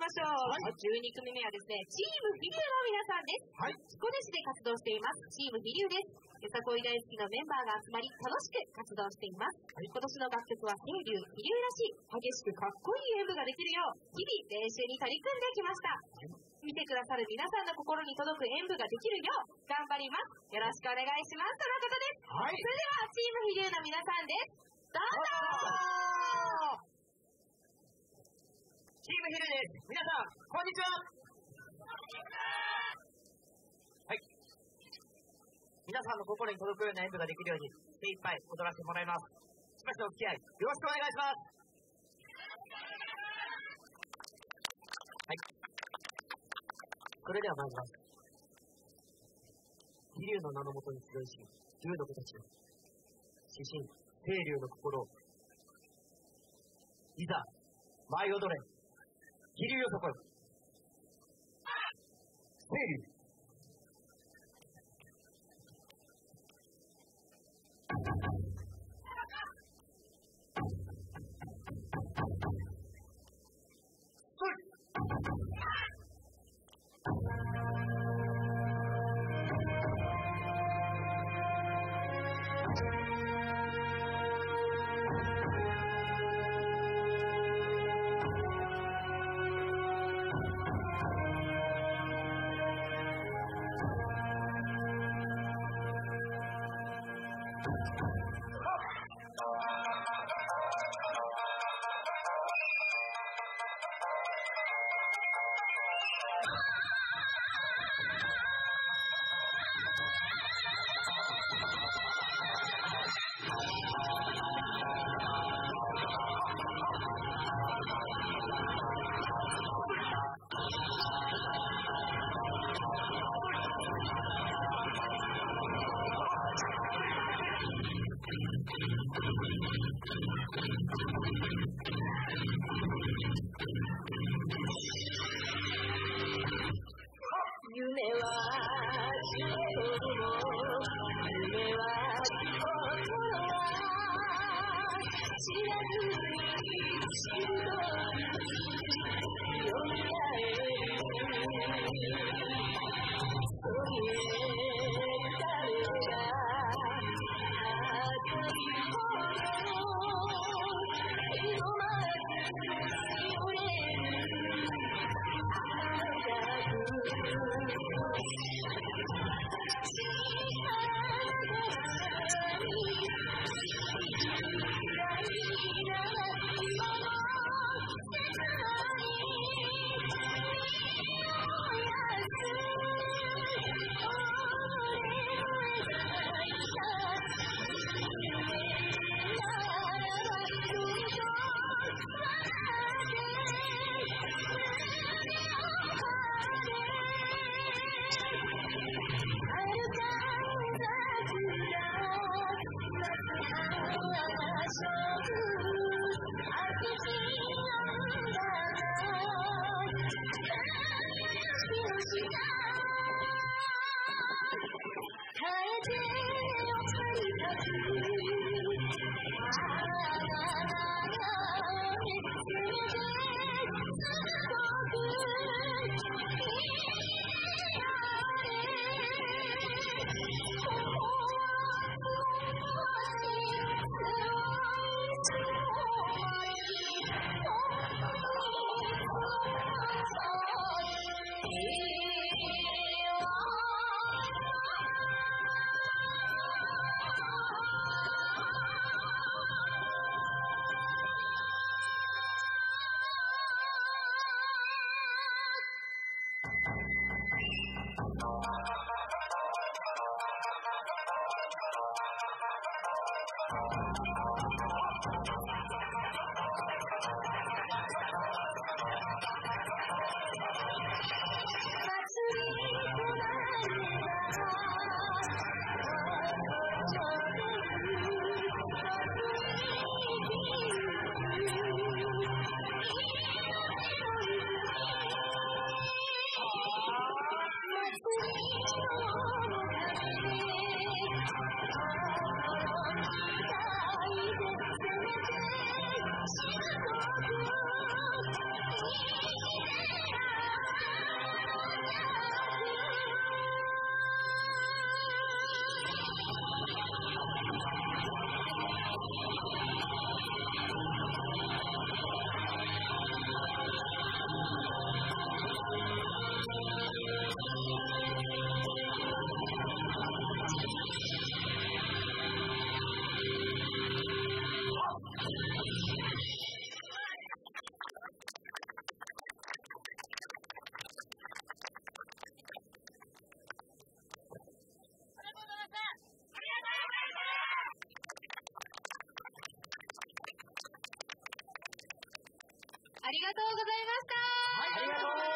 ましょう。12組目はですね、チームフィリューの皆さんです。彦根市で活動しています。チームフィリューです。よさこい大好きのメンバーが集まり、楽しく活動しています。今年の楽曲は清流、フィリューらしい、激しくかっこいい演舞ができるよう、日々練習に取り組んできました。見てくださる皆さんの心に届く演舞ができるよう頑張ります。よろしくお願いします。とのことです。それではチームフィリューの皆さんです。どうぞ。 チームフィリューです。皆さんこんにちは。はい。皆さんの心に届くような演舞ができるように精一杯踊らせてもらいます。しばしのお付き合いよろしくお願いします。はい。それでは参ります。飛龍の名のもとに集いし龍の子たちよ、指針清流の心を、いざ舞い踊れ飛龍よそこよ、清流。 ありがとうございました。 はい、ありがとうございました。